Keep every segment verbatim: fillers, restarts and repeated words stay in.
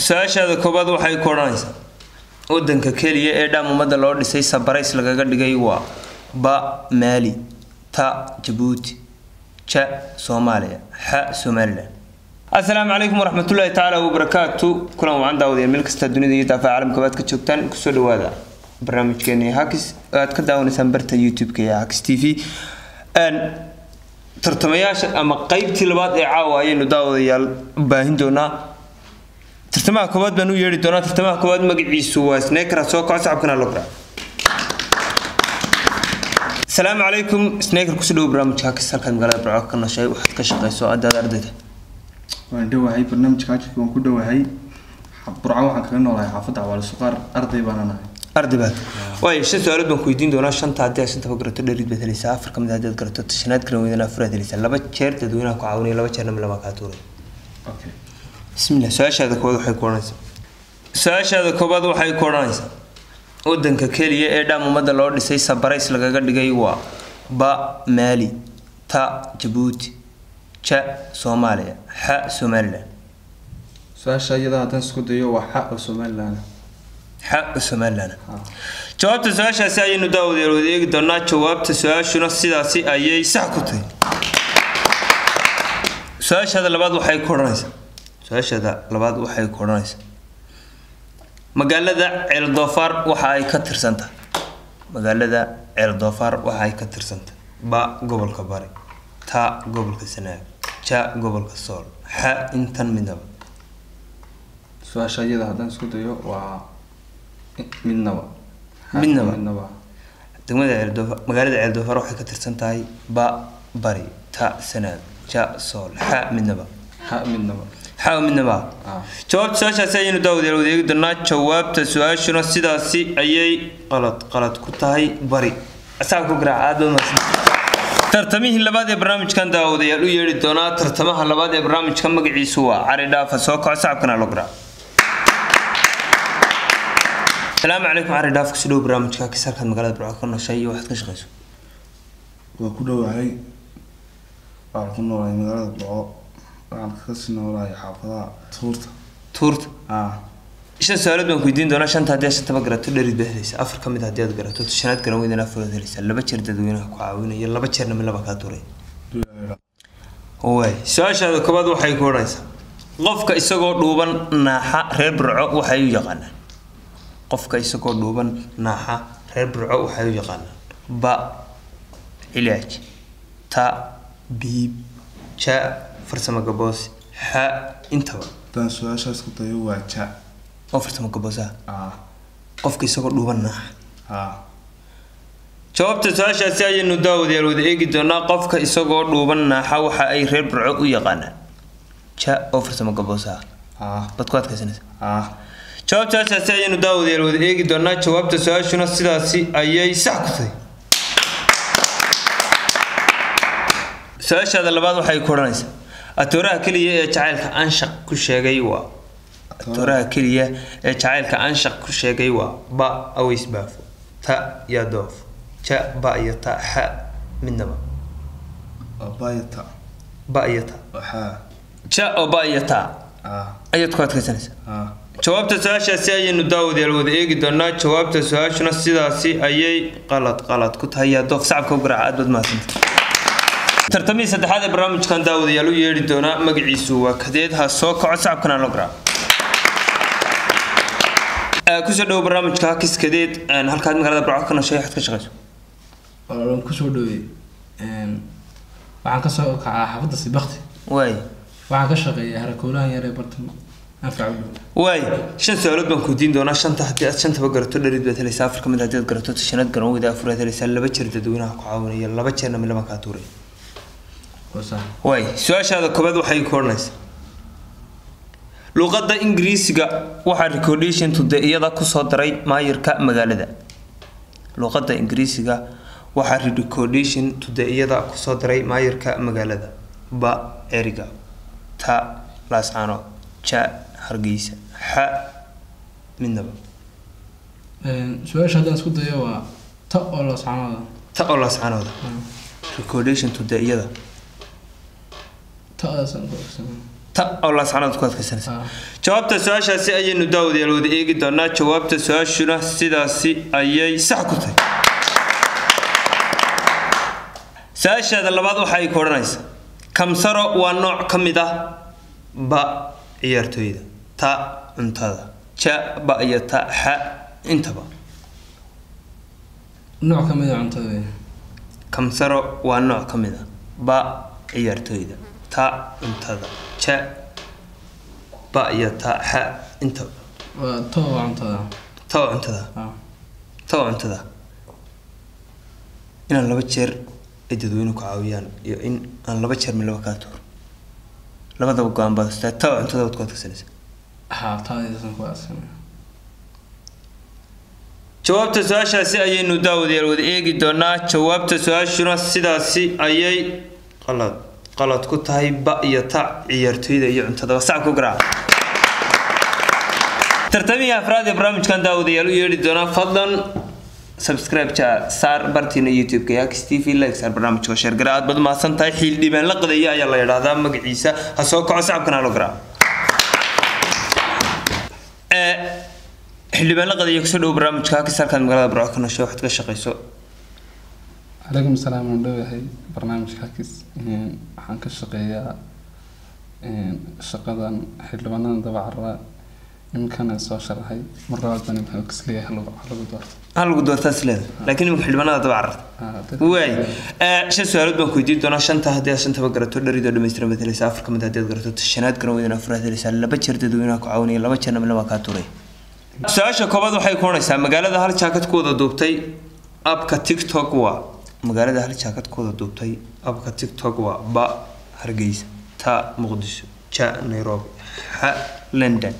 su-aashaada koobaad waxay ku odhanaysaa wadanka keliya ee dhaam ummadda loo dhisay sabarays lagaga dhigay waa ba Mali, ta Djibouti, ja Soomaaliya, ha Somaliland. Assalaamu calaykum waraxmatullaahi tacaala wabarakaatu. kulan wacan daawadayaal meel kasta dunida iyo daafaha caalamka baad ka joogtaan kusoo dhawaada barnaamijkeena Hacks aad ka daawanaysaan barta YouTube-ka ee Hacks T V. Aan tartamayaasha ama qaybtii labaad ee caawa ayaynu daawadayaal baahin doonaa. tartamaha koowaad baan u yeeri doonaa. tartamaha koowaad magaciisu waa Snaker soo kaco sacabkana loo qora. السلام عليكم سنيكر كسلو برنامج هاكس halkan magaalada Burco ka nashay waxaad ka shaqeyso adaad ardayda waan dhawahay barnaamijka haakiis waan ku dhawahay Burco waxaan kaga noolahay xaafadda Awaal Suqaar arday baan anahay arday baad way shan su'aalood baan ku weydiin doonaa shanta hadii shanta bagarato dheerid baad helaysaa afar kamid hadii garato tashanaad kala weydana afraad helaysaa laba jeer dadweynaha ku caawinaya laba jeerna laba ka tuuray okay bismillah su'aashaada koowaad waxay ku oranaysaa su'aashaada koowaad waxay ku oranaysaa wadanka keliya ee dhaam ummadda loo dhisay sabarays lagaga dhigay waa ba Mali, ta Djibouti, ja Soomaaliya, ha Somaliland. su'aasha iyada hadan isku dayo waa ha Somaliland ha Somaliland. jawaabta su'aashaasi ayaynu daawadayaal eegi doonaa jawaabta su'aashuna sidaasi ayay sax ku tahay su'aashada labaad waxay ku oranaysaa su'aashada labaad waxay ku oranaysaa magaalada Eldofar waxa ay ka tirsantahay magaalada Eldofar waxa ay ka tirsantahay ba gobolka Bari, ta gobolka Sanaag, ja gobolka Sool, ha intan midnaba. su'aasha iyada hadan isku dayo waa midnaba midnaba midnaba degmada Eldofar magaalada Eldofar waxay ka tirsantahay ba Bari, ta Sanaag, ja Sool, ha midnaba ha midnaba ha midnaba jawaabta su'aashaasi ayaynu daawadayaal eegi doonaa jawaabta su'aashuna sidaasi ayay qalad qalad ku tahay Bari asaga ku garaacaad tartamihii labaad ee barnaamijkan daawadayaal u yeeri doonaa tartamaha labaad ee barnaamijka magaciisu waa Cali Dhaafa soo kaco sacabkana loo garaa. السلام عليكم عري دافك سلو برامج كاك سالكن magaalada Burco ka nashay waxaad ka shaqeyso waa ku dhawahay waa ku noolahay magaalada Burco waxaan ka sinoolahay xaafadaha tuurta tuurta ah isha su'aalood baan ku weydiin doonaa shanta hadii shanta bagarato dheerid baad helaysaa afar kamid hadii aad garato shanaad garan weydana afraad helaysaa laba jeer dadweynaha ku caawinaya laba jeerna mid laba ka tuuray way su'aashaada koobaad waxay ku oranaysaa qofka isagoo dhuuban naaxa reer Burco waxay u yaqaanaan qofka isagoo dhuuban naaxa reer Burco waxay u yaqaanaan ba ilaaj ta biib ja farsamo gaboos ha intaba tan su'aashaas ku tayo waa ja oo farsamo gaboos ah qofka isagoo dhuuban naaxa ah jawaabta su'aashaasi ayaynu daawadayaal wada eegi doonaa qofka isagoo dhuuban naaxa waxa ay reer Burco u yaqaanaan ja oo farsamo gaboos ah dad ku adkaysanaysa ah jawaabta su'aashaasi ayaynu daawadayaal wada eegi doonaa jawaabta su'aashuna sidaasi ayay sax ku tahay su'aashada labaad waxay ku oranaysaa atooraha kaliya ee jacaylka anshaq ku sheegay waa atooraha kaliya ee jacaylka anshaq ku sheegay waa ba Aways Baafo, ta Yadoof, ja ba iyo ta ha midnaba bayta ba iyo ta waxa ja oo ba iyo ta ah ayaad ku adkaysanaysaa ah jawaabta su'aashaasi ayaynu daawadayaal wada eegi doonaa jawaabta su'aashuna sidaasi ayay qalad qalad ku tahay Yadoof sacabka u garaaca aad baad mahadsantahay tartamii saddexaad ee barnaamijkan daawadayaal u yeeri doonaa magaciisu waa kadeed ha soo kaco sacabkana loo garaa ee ku soo dhaw barnaamijka Hacks kadeed aan halkaad magaalada Burco ka nashay waxaad ka shaqeyso oo ku soo dhaweey een waxaan ka soo kacaa xaafadda Sibaqti way waxaan ka shaqeeyaa harakoolahan yar ee bartan anfacu way shan su'aalood baan ku weydiin doonaa shanta hadii aad shanta bagarato dheerid baad helaysaa afar kamid hadii aad garato tashanaad garan weyda afraad helaysaa laba jeer dadweynaha ku caawinaya laba jeerna mid laba ka tuuray way su'aashaada koobaad waxay ku oranaysaa luqadda Ingiriisiga waxa recordation today iyada ku soo daray maayirka magaalada luqadda Ingiriisiga waxa recordation today iyada ku soo daray maayirka magaalada ba Eriga, ta Laascaano, ja Hargeysa, ha midnaba een su'aasha hadan isku dayo waa ta oo Laascaano ta oo Laascaano recordation today iyada ta asan ku ta oo la saanad ku adkaysanaysa jawaabta su'aashaasi ayaynu daawadayaal wada eegi doonaa jawaabta su'aashuna sidaasi ayay sax ku tahay su'aashada labaad waxa ay koodhanaysaa kamsaro waa nooc ka mid ah ba ciyaartooyda ta cuntada ja ba iyo ta ha intaba nooc ka mid ah cuntada kamsaro waa nooc ka mid ah ba ciyaartooyda ta cuntada ja ba iyo ta ha intaba waa to cuntada to cuntada to cuntada inaan laba jeer ay dadweynuhu ku caawiyaan iyo in aan laba jeer mid laba ka tuuro labadaba go'aan baad istaa to cuntada wad ku adkaysanaysaa ha taaysan ku adkaysanaysaa jawaabta su'aashaasi ayaynu daawadayaal wada eegi doonaa jawaabta su'aashuna sidaasi ayay qalad qalad ku tahay ba iyo ta ciyaartooyda iyo cuntada sac ku garaac tartamiya afraad ee barnaamijkan daawadayaal u yeedhi doonaa fadlan subscribe cha sar bartina youtube ka yax tv like sar barnaamijka share garaa aad bad ma san tahay xil dhibaan la qadaya ayaa la yiraahdaa magaciisa ha soo kaco sacabkana loo garaa ee xil dhibaan la qadaya kusoo dhow barnaamijka ka sarkan magaalada Burco kana soo waxaad ka shaqeyso عليكم السلام ورحمة الله برنامج حاكس waxaan ka shaqeeyaa shaqadan xildhibaanada dabacarra imkana soo sharaxay mar labaad baan waxaan ka isleeyahay hal lagu doorto hal lagu doorto isleeyahay laakiin imka xildhibaanada dabacarra way ee shan su'aalood baan ku weydiin doonaa shanta hadii shanta ba garato dharido dhameystiran bedelaysa afar kamid hadii garato shanaad garan weydana afar helaysa laba jeer dadweynaha ku caawinaya laba jeer laba ka tuuray su'aasha koobaad waxay koonaysaa magaalada hal jaakad ku wada duubtay abka TikTok waa magaalada hal jaakad ku wada duubtay abka TikTok waa ba Hargeysa ta Muqdisho ja Nairobi ha London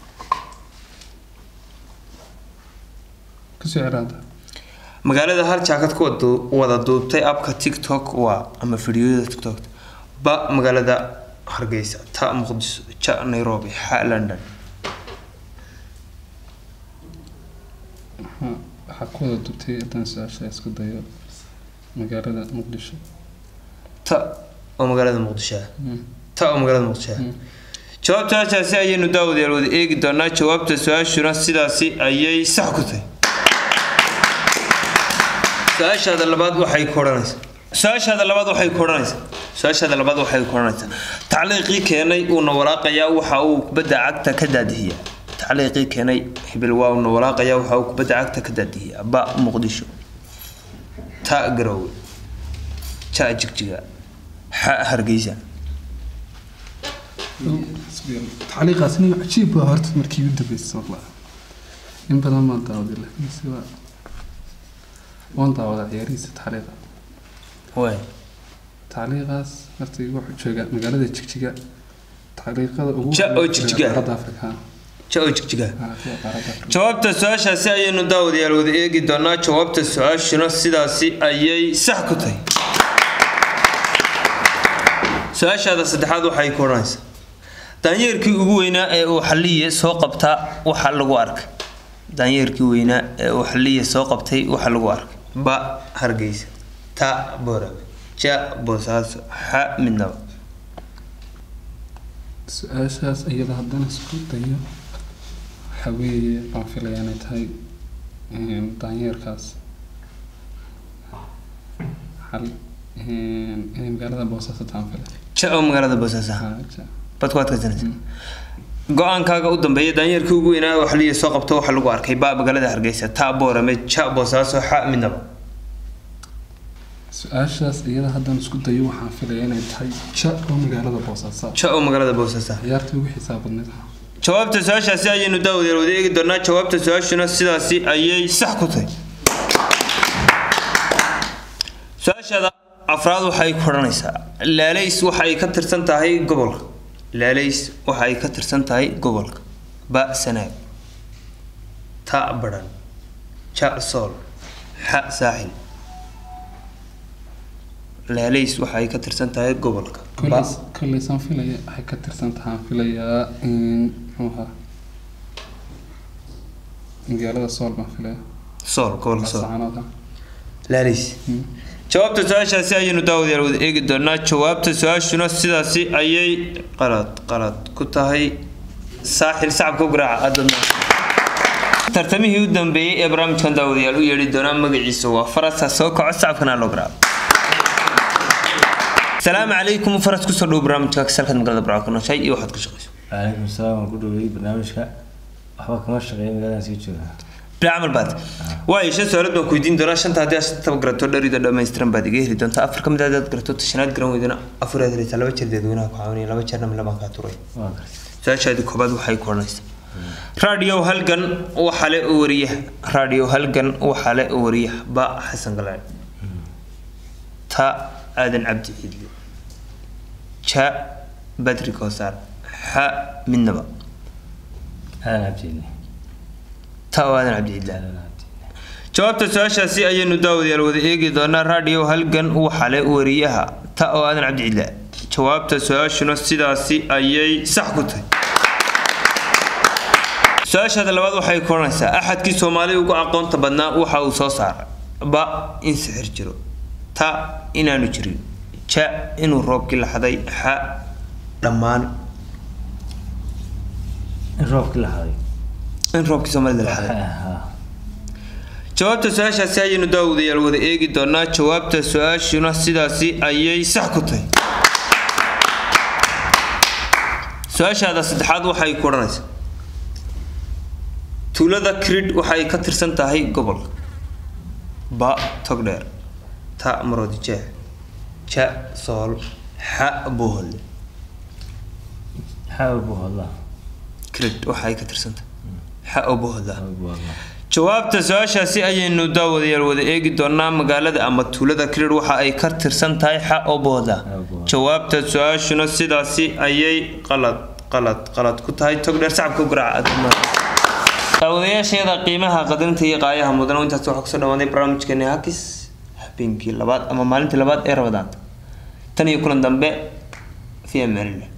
ku socraada magaalada hal jaakad ku wada duubtay abka TikTok waa ama fiidiyowada TikTok ba magaalada Hargeysa ta Muqdisho ja Nairobi ha London ha ku wada duubtay tan su'aasha isku dayo magaalada Muqdisho ta oo magaalada Muqdisho ta oo magaalada Muqdisho jawaabtaasi ayaynu daawadayaal wada eegi doonaa jawaabta su'aashuna sidaasi ayay sax ku tahay su'aashada labaad waxay koodhanaysaa su'aashada labaad waxay koodhanaysaa su'aashada labaad waxay koodhanaysaa tacliiqi keenay uu waraaqaya waxa uu kubadda cagta ka daadihiya tacliiqi keenay hibil waa uu waraaqaya waxa uu kubadda cagta ka daadihiya ba Muqdisho ta garowe ta jigjiga ha Hargeysa تعليقاتني عجيب هرت مركي دبيس والله إن بدل ما تعود له سوا وان تعود عياريس تعليقة وين تعليقات مرتي يروح شجع مقالة تشجع تعليقة أو جا تشجع قارة أفريقيا جا تشجع جوابت السؤال شاسي أي نداود يا لود إيه قدرنا جوابت السؤال شنو سداسي أي سحكتي سؤال هذا صدحات وحي كورنس دانييركii ugu weynaa ee uu xalliye soo qabta waxa lagu arkay dانييرkii weynaa ee uu xalliye soo qabtay waxa lagu arkay ba Hargeysa ta Boorame ja Boosaaso ha midnaba su'aashaas iyada haddana isku dayo waxa weeye baan filayaa inay tahay dانييرkaas hal in magaalada Boosaaso taan filay ja oo magaalada Boosaaso badwaad ka janaysa go'aankaaga u dambeeyay dانييرkii ugu weynaa waxa liye soo qabto waxa lagu arkay ba magaalada Hargeysa ta Boorame ja Boosaaso ha midnaba su'aashaas iyada haddana isku dayo waxaan filayaa inay tahay ja oo magaalada Boosaaso ja oo magaalada Boosaaso ciyaartii ugu xisaabadneed jawaabta su'aashaasi ayaynu daawadayaal wada eegi doonaa jawaabta su'aashuna sidaasi ayay sax ku tahay su'aashada afraad waxay koranaysaa laalays waxa ay ka tirsan tahay gobolka laalays waxa ay ka tirsan tahay gobolka ba Sanaag ta Baran ja Sool ha Saaxil laalays waxa ay ka tirsan tahay gobolka ba kulli san filaya ay ka tirsan tahay filayaa in waxa magaalada Sool ma filaya Sool gobolka Sool laalays jawaabta su'aashaasi ayaynu daawadayaal wada eegi doonaa jawaabta su'aashuna sidaasi ayay qalad qalad ku tahay saaxil sacabka garaaca adna tartamihii u dambeeyay ee barnaamijkan daawadayaal u yeedhi doonaa magaciisa waa faras soo kaco sacabkana loo garaaco السلام عليكم فرس كسر دو برنامج كسر كان مقلد براكنا شيء إيه واحد كشخص. عليكم السلام ورحمة الله برنامجك أحبك ما شغال مقلد سيجوا. بعمل بعد. واي شو سؤال بدو كويدين دراسة أنت هذا أصلا تقرأ تدري ده ما يسترم بعد جيه لدون تأفر كم ده ده تقرأ تشناد قرأ ويدنا أفر هذا اللي تلوي تشد دونا كعوني لما تشرنا من لما كاتوري. سؤال شايد كوباد وحي كورنيس. راديو هلجن وحلاء وريه راديو هلجن وحلاء وريه با حسن قلعي. تا آدن عبد الحلي. شاء بدري كوسار ح من نبأ أنا عبد الله تاوان عبد الله جوابت السؤال شاسي أي نداود يا الوذي إيجي دونا راديو هلجن وحلاء وريها تاوان عبد الله جوابت السؤال شنو السداسي أي سحكته سؤال هذا لبعض وحي كورنسا أحد كي سومالي وقع قون تبنا وحاو صار با إنسحر جرو تا إنا نجري شاء إنه الروب كل حدا ح لمان الروب كل حدا إن روب كسمال للحدا جوابت السؤال شاسي إنه داود يلود إيجي دونا جوابت السؤال شنو السداسي أيي سحكته سؤال هذا صدحات وحي كورنس تولد كريد وحي كتر سنتهاي قبل با تقدر تا مرود جاه شاء صال حاء بوهل حاء بوهل كريد وحي كتر سنت حاء بوهل جواب تسؤال شاسي أي إنه داود يلود إيجي دونا مقالة أما تولد كريد وحي كتر سنتهاي حاء بوهل جواب تسؤال شنو سداسي أي غلط غلط غلط كنت هاي تقدر صعب كقرع daawadayaasheeda qiimaha qadarinta iyo qaayaha mudan inta soo xogso dhawaanay barnaamijkeena hakis habeenkii labaad ama maalintii labaad ee Ramadaan tan iyo kulan dambe fi amaan